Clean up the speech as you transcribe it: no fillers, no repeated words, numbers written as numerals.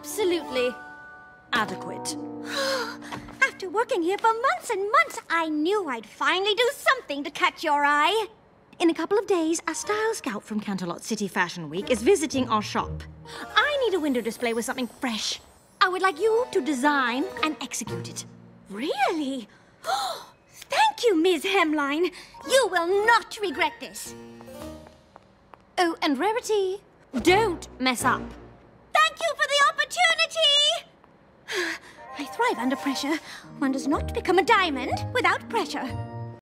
absolutely adequate. After working here for months and months, I knew I'd finally do something to catch your eye. In a couple of days, a style scout from Canterlot City Fashion Week is visiting our shop. I need a window display with something fresh. I would like you to design and execute it. Really? Thank you, Ms. Hemline. You will not regret this. Oh, and Rarity, don't mess up. Thank you for the opportunity! I thrive under pressure. One does not become a diamond without pressure.